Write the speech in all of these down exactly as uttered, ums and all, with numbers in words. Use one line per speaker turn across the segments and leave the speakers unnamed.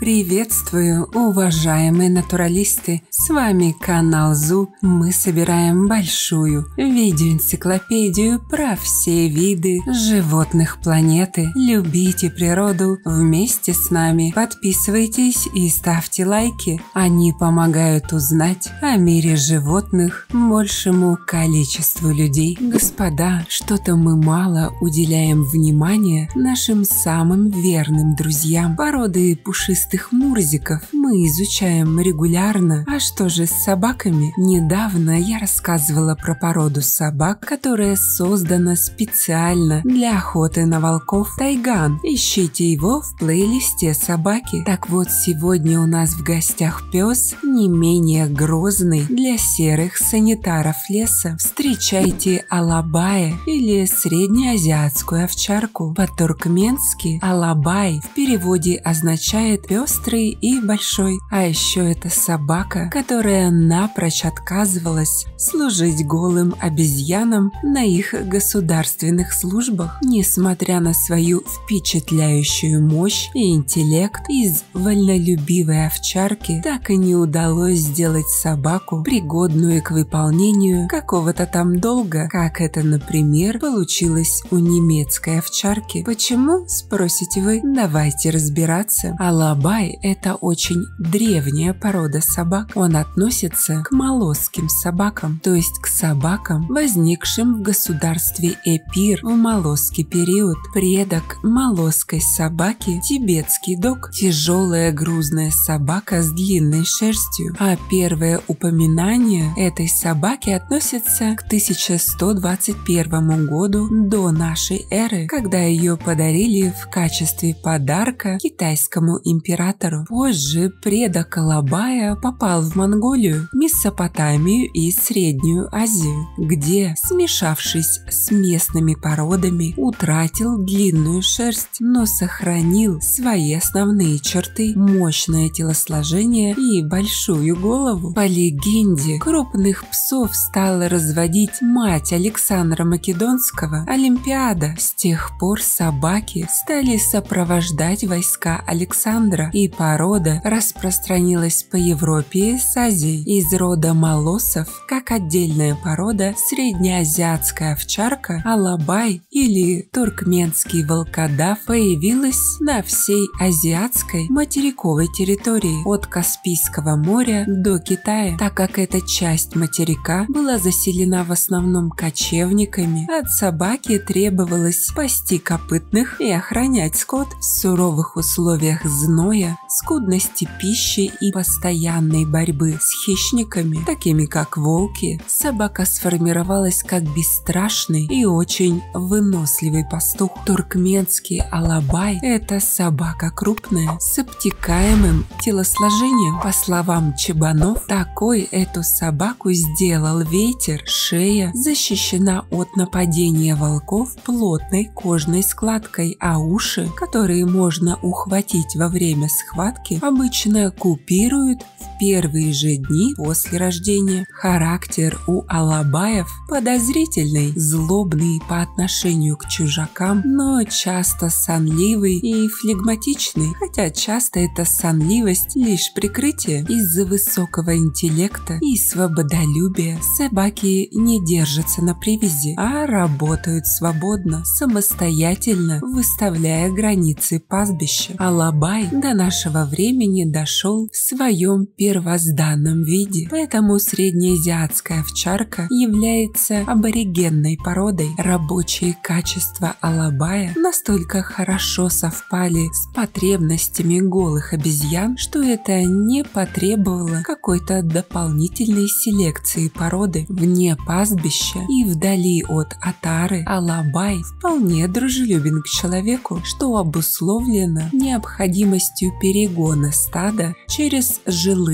Приветствую, уважаемые натуралисты! С вами канал Зу. Мы собираем большую видеоэнциклопедию про все виды животных планеты. Любите природу вместе с нами. Подписывайтесь и ставьте лайки. Они помогают узнать о мире животных большему количеству людей. Господа, что-то мы мало уделяем внимания нашим самым верным друзьям. Породы пушистых мурзиков мы изучаем регулярно. А что же с собаками? Недавно я рассказывала про породу собак, которая создана специально для охоты на волков. Тайган. Ищите его в плейлисте собаки. Так вот, сегодня у нас в гостях пес не менее грозный для серых санитаров леса. Встречайте алабая или среднеазиатскую овчарку. По-туркменски алабай в переводе означает пестрый и большой. А еще это собака, которая напрочь отказывалась служить голым обезьянам на их государственных службах. Несмотря на свою впечатляющую мощь и интеллект, из вольнолюбивой овчарки так и не удалось сделать собаку, пригодную к выполнению какого-то там долга, как это, например, получилось у немецкой овчарки. Почему, спросите вы? Давайте разбираться. Алабай – это очень древняя порода собак. Он относится к молосским собакам, то есть к собакам, возникшим в государстве Эпир в молосский период. Предок молосской собаки – тибетский дог, тяжелая грузная собака с длинной шерстью. А первое упоминание этой собаки относится к тысяча сто двадцать первому году до нашей эры, когда ее подарили в качестве подарка китайскому императору. Позже предок алабая попал в Монголию, Месопотамию и Среднюю Азию, где, смешавшись с местными породами, утратил длинную шерсть, но сохранил свои основные черты: мощное телосложение и большую голову. По легенде, крупных псов стала разводить мать Александра Македонского, Олимпиада. С тех пор собаки стали сопровождать войска Александра, и порода распространилась по Европе и с Азией. Из рода молоссов, как отдельная порода, среднеазиатская овчарка алабай или туркменский волкодав появилась на всей азиатской материковой территории от Каспийского моря до Китая. Так как эта часть материка была заселена в основном кочевниками, от собаки требовалось пасти копытных и охранять скот. В суровых условиях зноя, скудности пищи и постоянной борьбы с хищниками, такими как волки, собака сформировалась как бесстрашный и очень выносливый пастух. Туркменский алабай – это собака крупная, с обтекаемым телосложением. По словам чебанов, такой эту собаку сделал ветер. Шея защищена от нападения волков плотной кожной складкой, а уши, которые можно ухватить во время схватки, обычно купируют в первые же дни после рождения. Характер у алабаев подозрительный, злобный по отношению к чужакам, но часто сонливый и флегматичный, хотя часто эта сонливость лишь прикрытие. Из-за высокого интеллекта и свободолюбия собаки не держатся на привязи, а работают свободно, самостоятельно выставляя границы пастбища. Алабай до нашего времени дошел в своем первозданном виде, поэтому среднеазиатская овчарка является аборигенной породой. Рабочие качества алабая настолько хорошо совпали с потребностями голых обезьян, что это не потребовало какой-то дополнительной селекции породы. Вне пастбища и вдали от отары алабай вполне дружелюбен к человеку, что обусловлено необходимостью перегона стада через жилые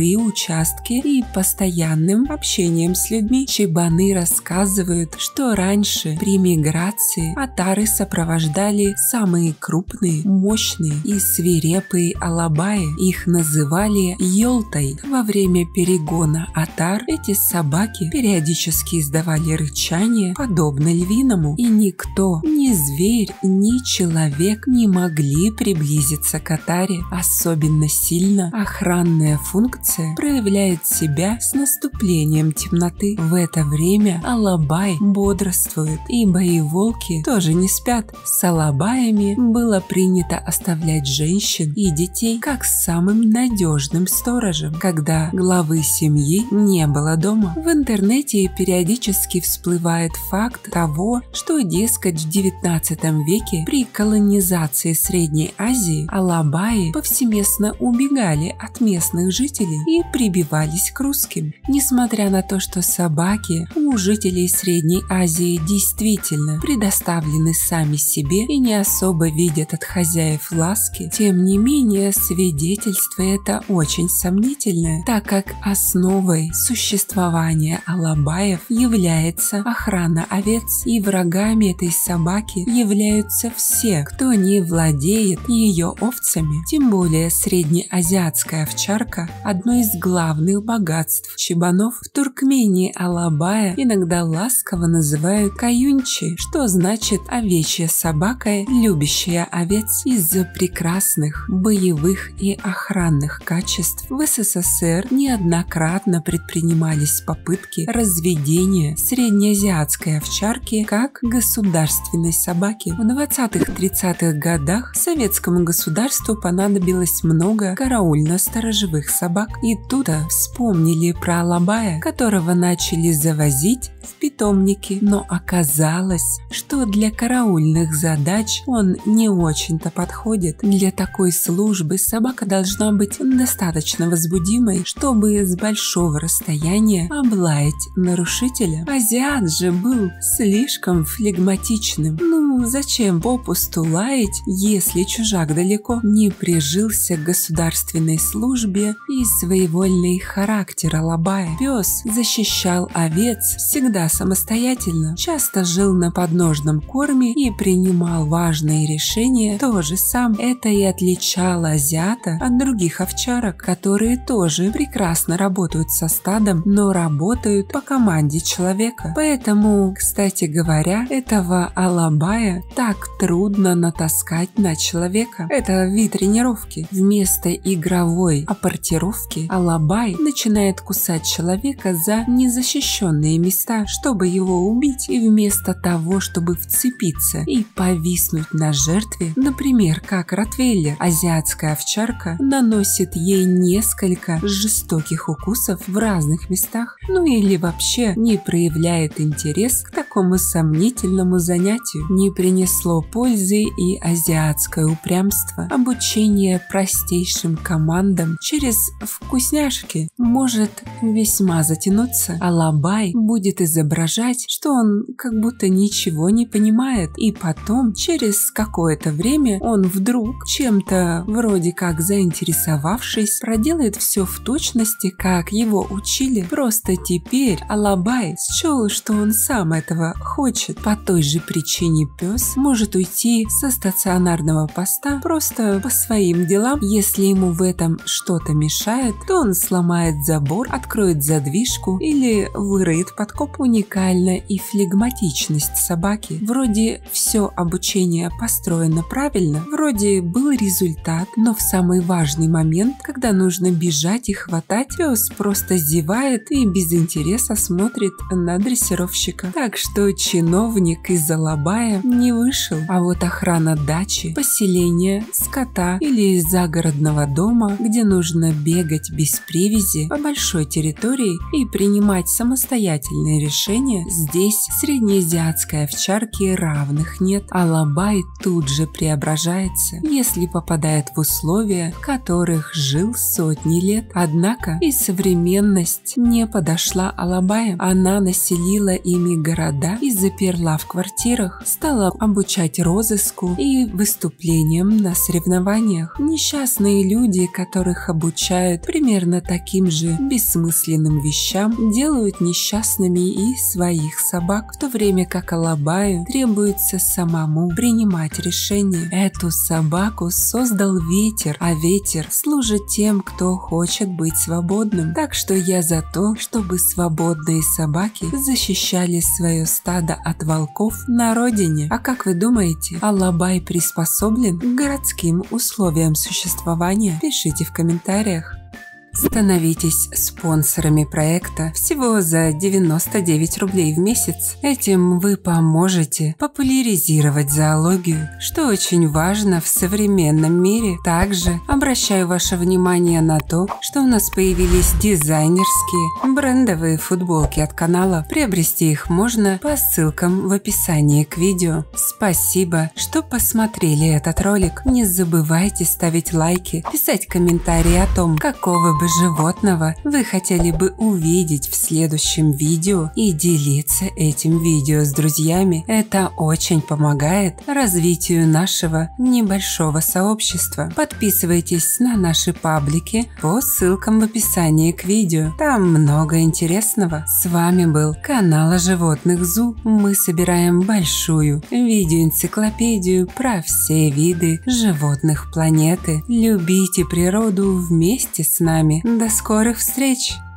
любые участки и постоянным общением с людьми. Чебаны рассказывают, что раньше при миграции отары сопровождали самые крупные, мощные и свирепые алабаи. Их называли ёлтай. Во время перегона отар эти собаки периодически издавали рычание, подобно львиному, и никто, ни зверь, ни человек не могли приблизиться к отаре. Особенно сильно охранная функция проявляет себя с наступлением темноты. В это время алабай бодрствует, и боеволки тоже не спят. С алабаями было принято оставлять женщин и детей как самым надежным сторожем, когда главы семьи не было дома. В интернете периодически всплывает факт того, что, дескать, в девятнадцатом веке при колонизации Средней Азии алабаи повсеместно убегали от местных жителей и прибивались к русским. Несмотря на то, что собаки у жителей Средней Азии действительно предоставлены сами себе и не особо видят от хозяев ласки, тем не менее свидетельство это очень сомнительное, так как основой существования алабаев является охрана овец, и врагами этой собаки являются все, кто не владеет ее овцами. Тем более среднеазиатская овчарка – одно из главных богатств чебанов. В Туркмении алабая иногда ласково называют каюнчи, что значит овечья собака, любящая овец. Из-за прекрасных боевых и охранных качеств в СССР неоднократно предпринимались попытки разведения среднеазиатской овчарки как государственной собаки. В двадцатых-тридцатых годах советскому государству понадобилось много караульно-сторожевых собак, и тут вспомнили про алабая, которого начали завозить в питомники, но оказалось, что для караульных задач он не очень-то подходит. Для такой службы собака должна быть достаточно возбудимой, чтобы с большого расстояния облаять нарушителя. Азиат же был слишком флегматичным. Ну, зачем попусту лаять, если чужак далеко? Не прижился к государственной службе и своевольный характер алабая. Пес защищал овец всегда самостоятельно, часто жил на подножном корме и принимал важные решения тоже сам. Это и отличало азиата от других овчарок, которые тоже прекрасно работают со стадом, но работают по команде человека. Поэтому, кстати говоря, этого алабая так трудно натаскать на человека. Это вид тренировки. Вместо игровой апортировки алабай начинает кусать человека за незащищенные места, чтобы его убить, и вместо того, чтобы вцепиться и повиснуть на жертве, например, как ротвейлер, азиатская овчарка наносит ей несколько жестоких укусов в разных местах, ну или вообще не проявляет интерес к такому сомнительному занятию. Не принесло пользы и азиатское упрямство. Обучение простейшим командам через вкусняшки может весьма затянуться. Алабай будет изображать, что он как будто ничего не понимает, и потом, через какое-то время, он вдруг, чем-то вроде как заинтересовавшись, проделает все в точности, как его учили. Просто теперь алабай счел, что он сам этого хочет. По той же причине пес может уйти со стационарного поста просто по своим делам. Если ему в этом что-то мешает, то он сломает забор, откроет задвижку или выроет подкоп. Уникальна и флегматичность собаки. Вроде все обучение построено правильно, вроде был результат, но в самый важный момент, когда нужно бежать и хватать, пес просто зевает и без интереса смотрит на дрессировщика. Так что чиновник из алабая не вышел. А вот охрана дачи, поселения, скота или загородного дома, где нужно бегать без привязи по большой территории и принимать самостоятельные решения, здесь среднеазиатской овчарке равных нет. Алабай тут же преображается, если попадает в условия, в которых жил сотни лет. Однако и современность не подошла алабаям. Она населила ими города города и заперла в квартирах, стала обучать розыску и выступлениям на соревнованиях. Несчастные люди, которых обучают примерно таким же бессмысленным вещам, делают несчастными и своих собак, в то время как Алабаю требуется самому принимать решения. Эту собаку создал ветер, а ветер служит тем, кто хочет быть свободным. Так что я за то, чтобы свободные собаки защищали свое стадо от волков на родине. А как вы думаете, Алабай приспособлен к городским условиям существования? Пишите в комментариях. Становитесь спонсорами проекта всего за девяносто девять рублей в месяц. Этим вы поможете популяризировать зоологию, что очень важно в современном мире. Также обращаю ваше внимание на то, что у нас появились дизайнерские брендовые футболки от канала. Приобрести их можно по ссылкам в описании к видео. Спасибо, что посмотрели этот ролик. Не забывайте ставить лайки, писать комментарии о том, какого бы животного вы хотели бы увидеть в следующем видео и делиться этим видео с друзьями. Это очень помогает развитию нашего небольшого сообщества. Подписывайтесь на наши паблики по ссылкам в описании к видео. Там много интересного. С вами был канал о животных Зу. Мы собираем большую видеоэнциклопедию про все виды животных планеты. Любите природу вместе с нами. До скорых встреч!